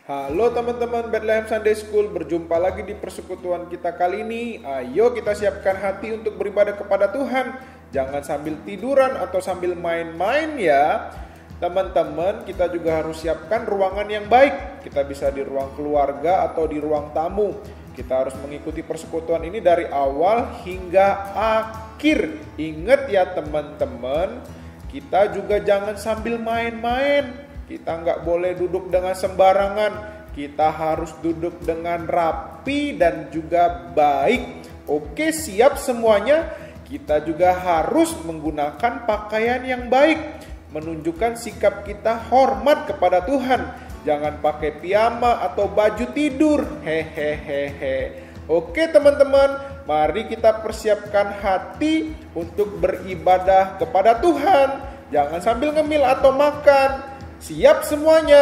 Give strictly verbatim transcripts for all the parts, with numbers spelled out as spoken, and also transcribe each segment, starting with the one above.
Halo teman-teman Bethlehem Sunday School, berjumpa lagi di persekutuan kita kali ini. Ayo kita siapkan hati untuk beribadah kepada Tuhan. Jangan sambil tiduran atau sambil main-main ya. Teman-teman, kita juga harus siapkan ruangan yang baik. Kita bisa di ruang keluarga atau di ruang tamu. Kita harus mengikuti persekutuan ini dari awal hingga akhir. Ingat ya teman-teman, kita juga jangan sambil main-main. Kita nggak boleh duduk dengan sembarangan. Kita harus duduk dengan rapi dan juga baik. Oke, siap semuanya? Kita juga harus menggunakan pakaian yang baik, menunjukkan sikap kita hormat kepada Tuhan. Jangan pakai piyama atau baju tidur. Hehehehe. Oke teman-teman, mari kita persiapkan hati untuk beribadah kepada Tuhan. Jangan sambil ngemil atau makan. Siap semuanya?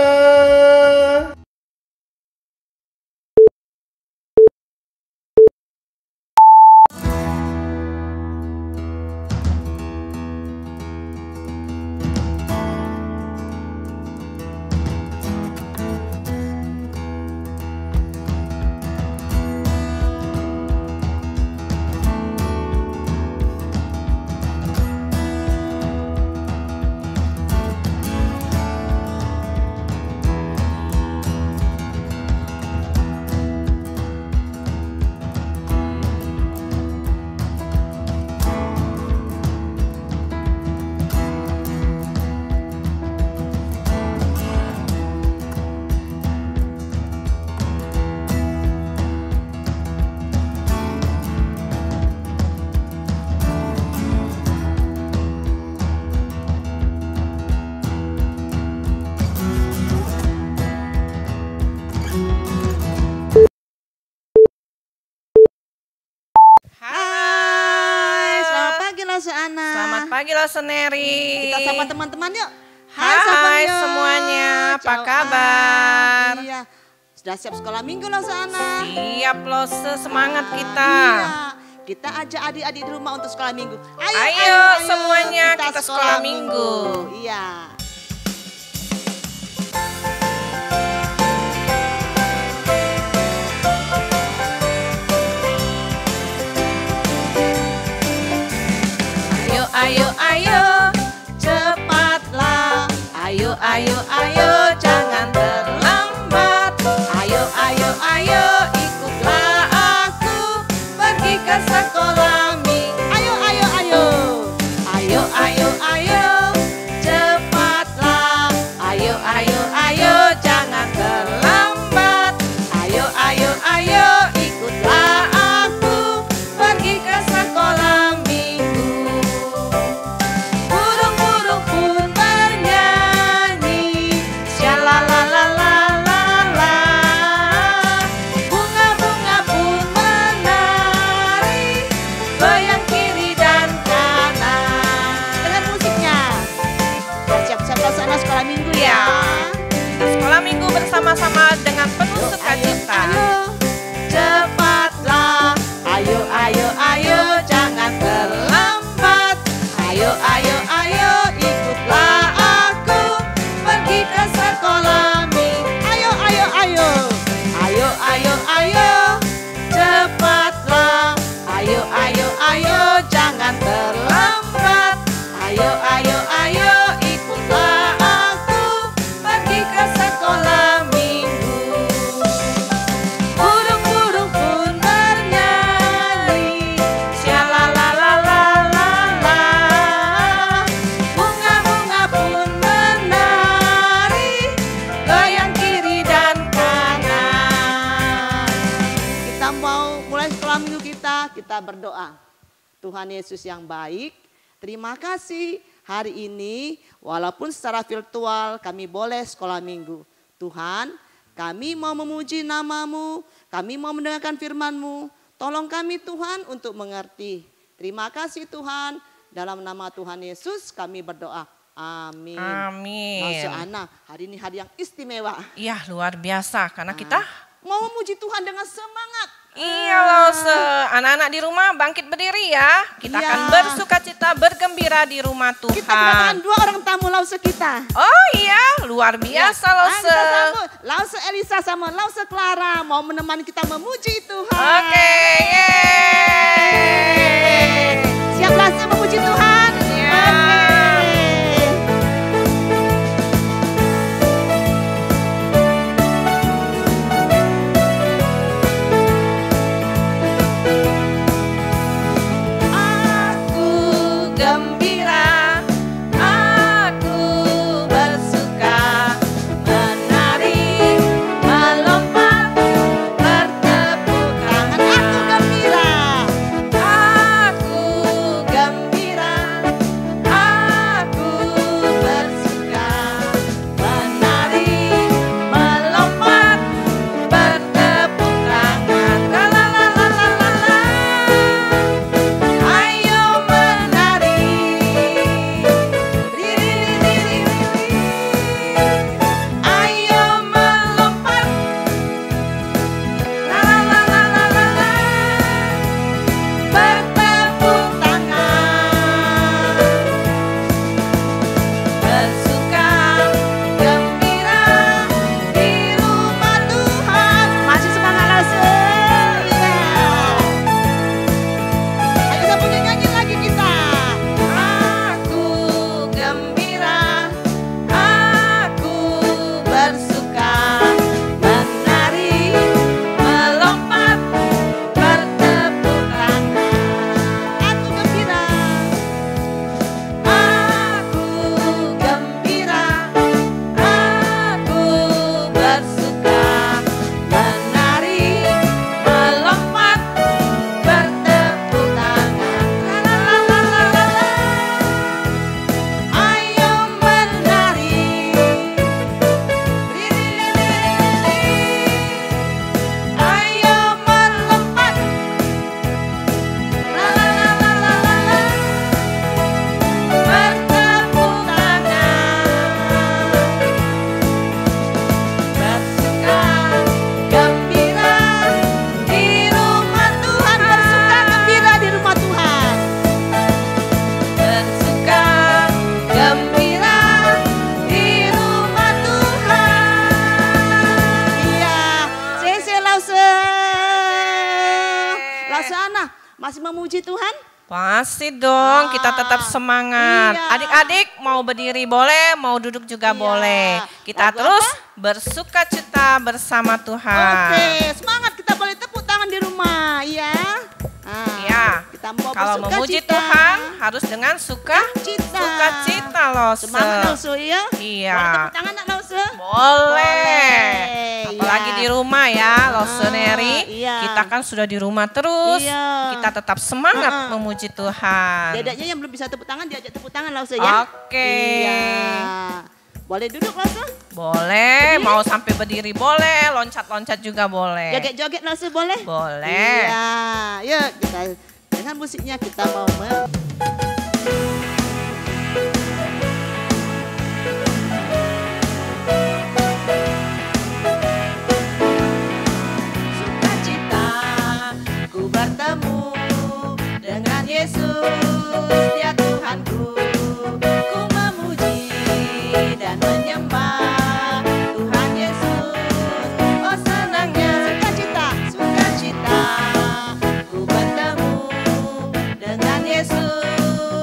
Ana. Selamat pagi loh Seneri. Kita sama teman-teman yuk. Hai, Hai semuanya, apa Ciao, kabar? Ah, iya, sudah siap sekolah minggu loh Ana. Siap loh, semangat ah, kita. Iya. Kita ajak adik-adik di rumah untuk sekolah minggu. Ayo, ayo, ayo, ayo semuanya kita, kita sekolah, sekolah minggu. minggu. Iya. Ayo, ayo, cepatlah. Ayo, ayo, ayo, jangan terlambat. Ayo, ayo, ayo, ikutlah aku pergi ke sekolah minggu. Ayo, ayo, ayo, ayo, ayo, ayo, cepatlah. Ayo, ayo, ayo, jangan terlambat. Ayo, ayo, ayo, ikutlah aku pergi ke sekolah minggu. Bersama-sama dengan penuh sukacita. Cepatlah, ayo, ayo, ayo, jangan terlambat. Ayo, ayo, ayo, ikutlah aku pergi ke sekolah minggu. Ayo, ayo, ayo, ayo, ayo, ayo, cepatlah. Ayo, ayo, ayo, jangan terlambat. Ayo, ayo, ayo, ikutlah aku pergi ke sekolah. Kita berdoa. Tuhan Yesus yang baik, terima kasih hari ini walaupun secara virtual kami boleh sekolah minggu. Tuhan, kami mau memuji nama-Mu, kami mau mendengarkan firman-Mu. Tolong kami Tuhan untuk mengerti. Terima kasih Tuhan, dalam nama Tuhan Yesus kami berdoa. Amin. Amin. Masya Ana, hari ini hari yang istimewa. Iya luar biasa karena nah, kita mau memuji Tuhan dengan semangat. Iya loh, se anak-anak di rumah bangkit berdiri ya. Kita Iya. akan bersukacita, bergembira di rumah Tuhan. Kita kedatangan dua orang tamu Lause kita. Oh iya, luar biasa loh, Nah, se. kita sambut Lause Elisa sama Lause Clara mau menemani kita memuji Tuhan. Oke, yeay. Siap Lause memuji Tuhan? Ya. Oke. Aku gembira, aku bersuka, menari, melompat, bertepuk tangan. Aku gembira. Aku gembira, aku bersuka, menari, melompat, bertepuk tangan. La la la la la la la. Ayo menari, riri riri riri. Ayo melompat, la la la la la la la. Bertepuk tangan, bersuka gembira di rumah Tuhan. Masih semangat Lause. Iya. Ayo kita nyanyi lagi kita. Aku gembira, aku bersuka, menari, melompat, bertepuk tangan. Aku gembira. Aku gembira, aku bersuka, menari, melompat, bertepuk tangan. La la la la la la la. Ayo menari, riri riri riri. Ayo melompat, la la la la la la la. Bertepuk tangan, bersuka gembira di rumah Tuhan. Bersuka gembira di rumah Tuhan. Bersuka gembira di rumah Tuhan. Iya. Sese Lause. Lause Ana masih memuji Tuhan? Pasti dong, kita tetap semangat. Iya. Adik-adik mau berdiri boleh, mau duduk juga Iya. boleh. Kita Lagu terus apa? bersukacita bersama Tuhan. Oke, semangat kita boleh tepuk tangan di rumah, ya. Nah, Iya. kita mau Kalau bersuka memuji cita. Tuhan harus dengan suka Cita. sukacita loh. Semangat Se. Lause ya. Iya. Boleh tepuk tangan nak Lause? Boleh. Boleh, Apalagi iya. di rumah ya, loh Neri. iya. Kita kan sudah di rumah terus. Iya. Kita tetap semangat Heeh. memuji Tuhan. Dedeknya yang belum bisa tepuk tangan diajak tepuk tangan Lause ya. Oke. Iya. Boleh duduk Lause? Boleh, Berdiri? mau sampai berdiri boleh, loncat-loncat juga boleh. Joget-joget Lause boleh? Boleh. Iya. Yuk kita dengan musiknya kita mau me- Sukacita ku bertemu dengan Yesus, dia Tuhanku. Ku memuji dan menyembah Tuhan Yesus. Oh senangnya Sukacita. sukacita ku bertemu dengan Yesus,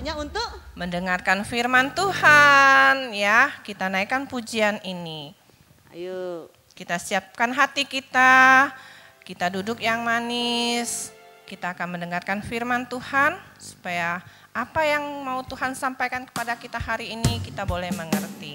waktunya untuk mendengarkan firman Tuhan ya. Kita naikkan pujian ini. ayo. Kita siapkan hati kita, kita duduk yang manis. Kita akan mendengarkan firman Tuhan supaya apa yang mau Tuhan sampaikan kepada kita hari ini kita boleh mengerti.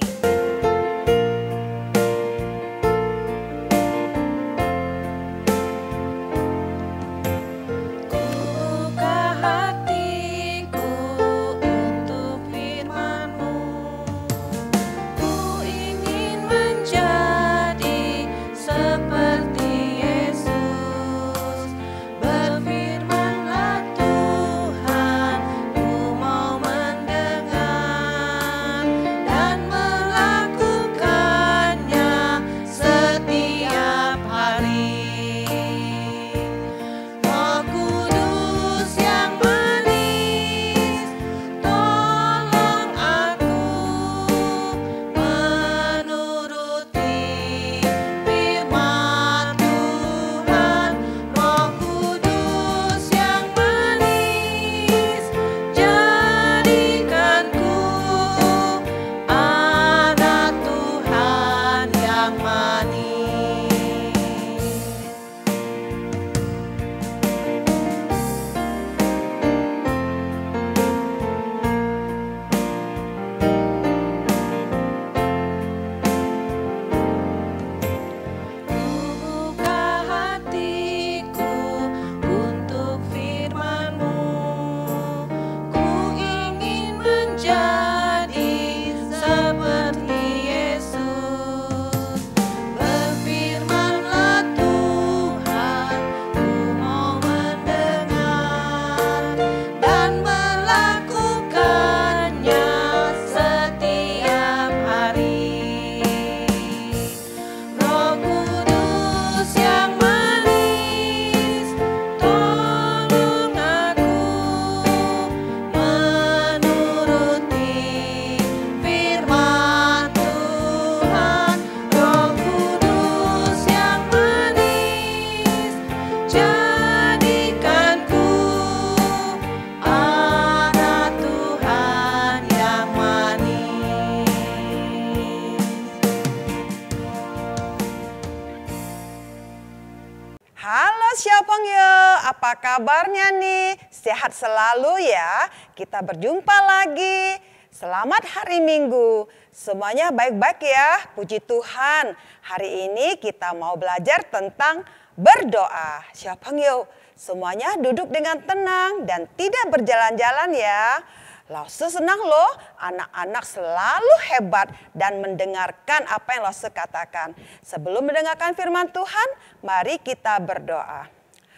Apa kabarnya nih? Sehat selalu ya. Kita berjumpa lagi. Selamat hari Minggu. Semuanya baik-baik ya. Puji Tuhan. Hari ini kita mau belajar tentang berdoa. Siapa yuk? Semuanya duduk dengan tenang dan tidak berjalan-jalan ya. Lause senang loh, anak-anak selalu hebat dan mendengarkan apa yang Lause katakan. Sebelum mendengarkan firman Tuhan, mari kita berdoa.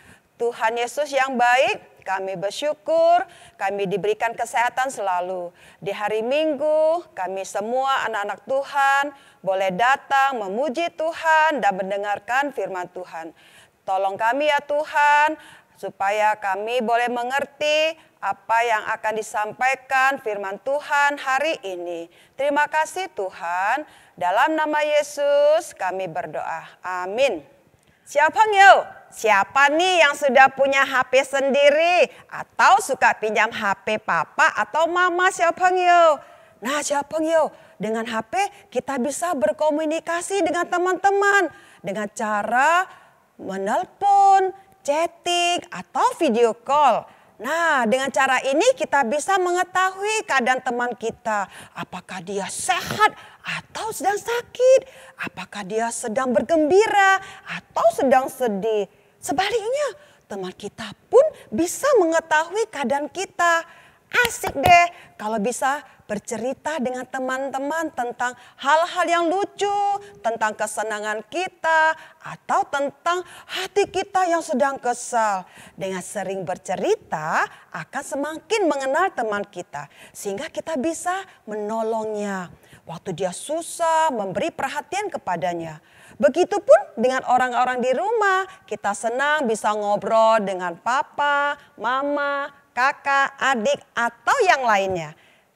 Tuhan Yesus yang baik, kami bersyukur kami diberikan kesehatan selalu. Di hari Minggu, kami semua anak-anak Tuhan boleh datang memuji Tuhan dan mendengarkan firman Tuhan. Tolong kami ya Tuhan, supaya kami boleh mengerti apa yang akan disampaikan firman Tuhan hari ini. Terima kasih Tuhan, dalam nama Yesus kami berdoa. Amin. Siapa yuk? Siapa nih yang sudah punya H P sendiri atau suka pinjam H P papa atau mama siapa yuk? Nah siapa yuk? Dengan H P kita bisa berkomunikasi dengan teman-teman dengan cara menelpon, chatting atau video call. Nah, dengan cara ini kita bisa mengetahui keadaan teman kita. Apakah dia sehat atau sedang sakit? Apakah dia sedang bergembira atau sedang sedih? Sebaliknya, teman kita pun bisa mengetahui keadaan kita. Asik deh kalau bisa bercerita dengan teman-teman tentang hal-hal yang lucu, tentang kesenangan kita, atau tentang hati kita yang sedang kesal. Dengan sering bercerita akan semakin mengenal teman kita, sehingga kita bisa menolongnya. Waktu dia susah, memberi perhatian kepadanya. Begitupun dengan orang-orang di rumah, kita senang bisa ngobrol dengan papa, mama, kakak, adik, atau yang lainnya.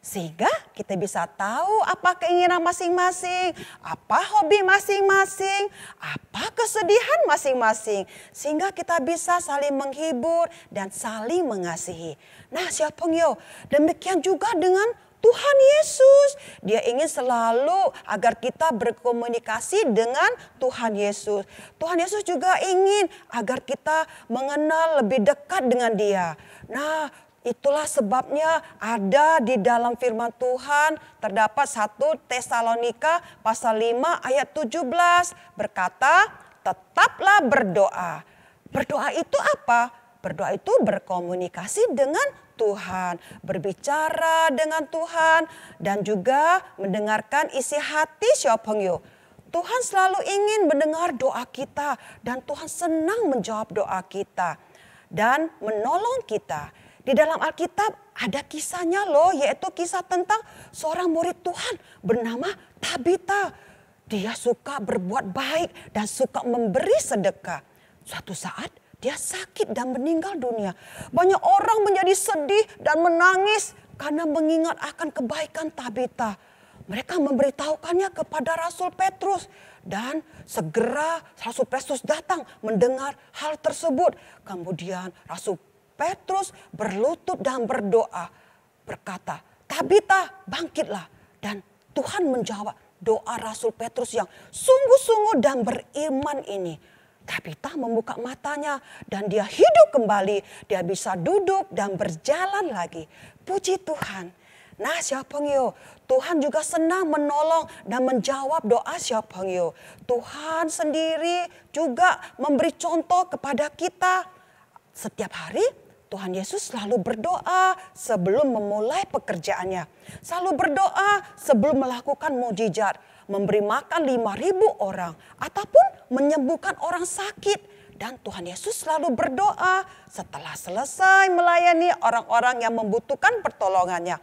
Sehingga kita bisa tahu apa keinginan masing-masing, apa hobi masing-masing, apa kesedihan masing-masing. Sehingga kita bisa saling menghibur dan saling mengasihi. Nah, siapa penggil, demikian juga dengan Tuhan Yesus. Dia ingin selalu agar kita berkomunikasi dengan Tuhan Yesus. Tuhan Yesus juga ingin agar kita mengenal lebih dekat dengan Dia. Nah, itulah sebabnya ada di dalam firman Tuhan terdapat satu Tesalonika pasal lima ayat tujuh belas berkata, tetaplah berdoa. Berdoa itu apa? Berdoa itu berkomunikasi dengan Tuhan, berbicara dengan Tuhan, dan juga mendengarkan isi hati siapangyo. Tuhan selalu ingin mendengar doa kita dan Tuhan senang menjawab doa kita dan menolong kita. Di dalam Alkitab ada kisahnya loh, yaitu kisah tentang seorang murid Tuhan bernama Tabita. Dia suka berbuat baik dan suka memberi sedekah. Suatu saat dia sakit dan meninggal dunia. Banyak orang menjadi sedih dan menangis karena mengingat akan kebaikan Tabita. Mereka memberitahukannya kepada Rasul Petrus. Dan segera Rasul Petrus datang mendengar hal tersebut. Kemudian Rasul Petrus berlutut dan berdoa. Berkata, Tabita bangkitlah. Dan Tuhan menjawab doa Rasul Petrus yang sungguh-sungguh dan beriman ini. Tabita membuka matanya dan dia hidup kembali. Dia bisa duduk dan berjalan lagi. Puji Tuhan. Nah, siapangyo, Tuhan juga senang menolong dan menjawab doa siapangyo. Tuhan sendiri juga memberi contoh kepada kita. Setiap hari Tuhan Yesus selalu berdoa sebelum memulai pekerjaannya. Selalu berdoa sebelum melakukan mukjizat. Memberi makan lima ribu orang. Ataupun menyembuhkan orang sakit. Dan Tuhan Yesus selalu berdoa setelah selesai melayani orang-orang yang membutuhkan pertolongannya.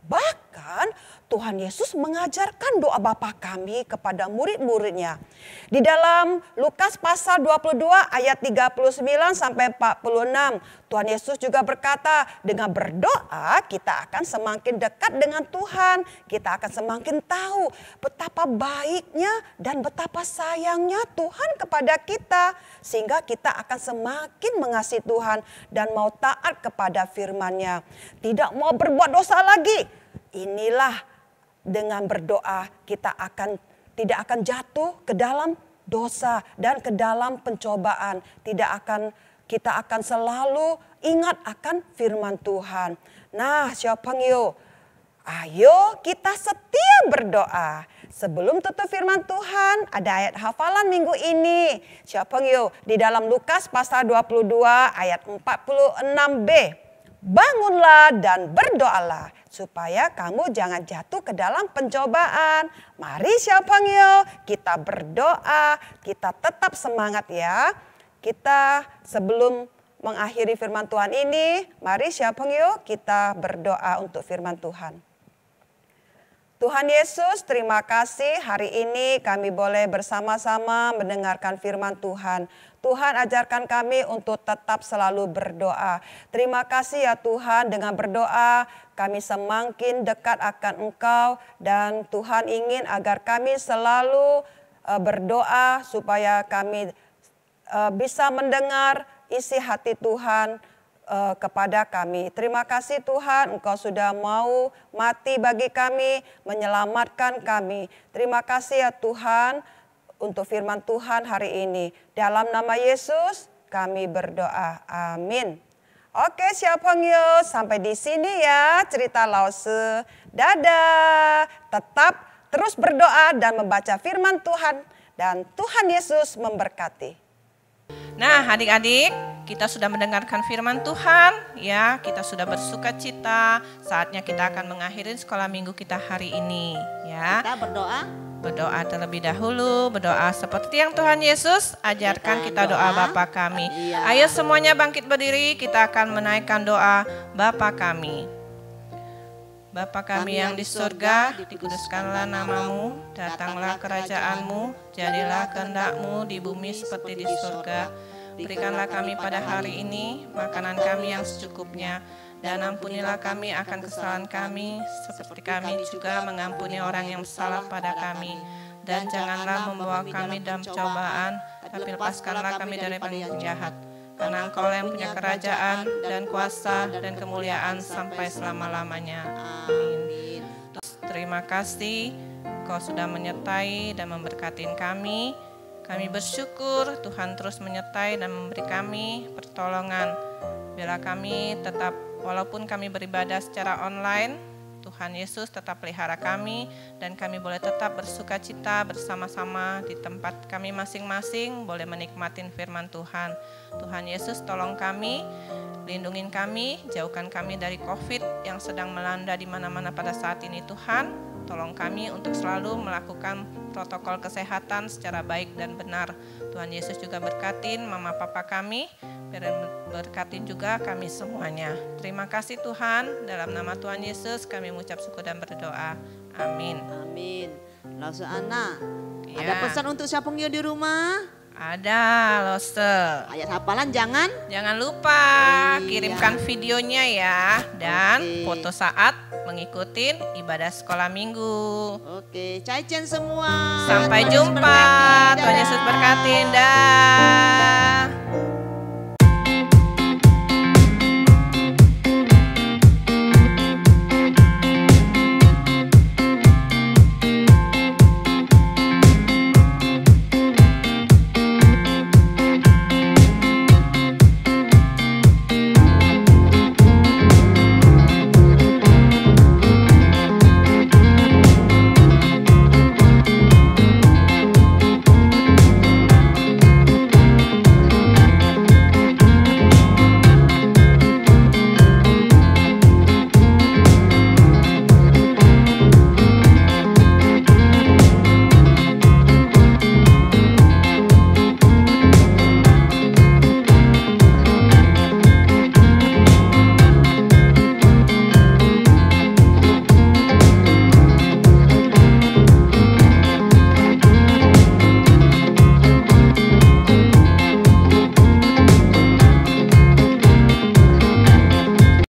Bahkan Tuhan Yesus mengajarkan doa Bapa kami kepada murid-muridnya. Di dalam Lukas pasal dua puluh dua ayat tiga puluh sembilan sampai empat puluh enam. Tuhan Yesus juga berkata, dengan berdoa kita akan semakin dekat dengan Tuhan. Kita akan semakin tahu betapa baiknya dan betapa sayangnya Tuhan kepada kita. Sehingga kita akan semakin mengasihi Tuhan dan mau taat kepada firman-Nya. Tidak mau berbuat dosa lagi. Inilah dengan berdoa kita akan tidak akan jatuh ke dalam dosa dan ke dalam pencobaan. Tidak akan kita akan selalu ingat akan firman Tuhan. Nah, siapangyo, ayo kita setia berdoa. Sebelum tutup firman Tuhan, ada ayat hafalan minggu ini. Siapangyo, di dalam Lukas pasal dua puluh dua ayat empat puluh enam b. Bangunlah dan berdoalah supaya kamu jangan jatuh ke dalam pencobaan. Mari siapangyo, kita berdoa, kita tetap semangat ya. Kita sebelum mengakhiri firman Tuhan ini, mari siapangyo kita berdoa untuk firman Tuhan. Tuhan Yesus, terima kasih hari ini kami boleh bersama-sama mendengarkan firman Tuhan. Tuhan ajarkan kami untuk tetap selalu berdoa. Terima kasih ya Tuhan, dengan berdoa kami semakin dekat akan Engkau. Dan Tuhan ingin agar kami selalu uh, berdoa supaya kami uh, bisa mendengar isi hati Tuhan uh, kepada kami. Terima kasih Tuhan, Engkau sudah mau mati bagi kami, menyelamatkan kami. Terima kasih ya Tuhan untuk firman Tuhan hari ini. Dalam nama Yesus kami berdoa. Amin. Oke siapangyo, sampai di sini ya cerita Lause. Dadah. Tetap terus berdoa dan membaca firman Tuhan. Dan Tuhan Yesus memberkati. Nah adik-adik, kita sudah mendengarkan firman Tuhan. Ya, kita sudah bersuka cita. Saatnya kita akan mengakhiri sekolah minggu kita hari ini. Ya. Kita berdoa. Berdoa terlebih dahulu, berdoa seperti yang Tuhan Yesus ajarkan kita doa Bapa kami. Iya. Ayo semuanya bangkit berdiri, kita akan menaikkan doa Bapa kami. Bapa kami yang di surga, dikuduskanlah namamu, datanglah kerajaanmu, jadilah kehendak-mu di bumi seperti di surga. Berikanlah kami pada hari ini makanan kami yang secukupnya, Dan ampunilah kami akan kesalahan kami, seperti kami juga mengampuni orang yang bersalah pada kami. Dan janganlah membawa kami dalam cobaan, tapi lepaskanlah kami daripada yang jahat. Karena Engkau yang punya kerajaan dan kuasa dan kemuliaan sampai selama-lamanya. Amin. Terima kasih Engkau sudah menyertai dan memberkatin kami. Kami bersyukur Tuhan terus menyertai dan memberi kami pertolongan. Bila kami tetap, walaupun kami beribadah secara online, Tuhan Yesus tetap pelihara kami dan kami boleh tetap bersuka cita bersama-sama di tempat kami masing-masing, boleh menikmatin firman Tuhan. Tuhan Yesus tolong kami, lindungin kami, jauhkan kami dari COVID yang sedang melanda di mana-mana pada saat ini Tuhan. Tolong kami untuk selalu melakukan protokol kesehatan secara baik dan benar. Tuhan Yesus juga berkatin mama papa kami, berkatin juga kami semuanya. Terima kasih Tuhan, dalam nama Tuhan Yesus kami mengucap syukur dan berdoa. Amin. Amin. Langsung Ana, Ya. ada pesan untuk Sapungyo di rumah? Ada, Lose. Ayat hafalan jangan. Jangan lupa Iya. kirimkan videonya ya, dan Oke. foto saat mengikuti ibadah sekolah minggu. Oke, Cai-Chen semua. Sampai Tuhan Yesus jumpa. berkati. Tuhan Yesus Dadah. berkati. Dah.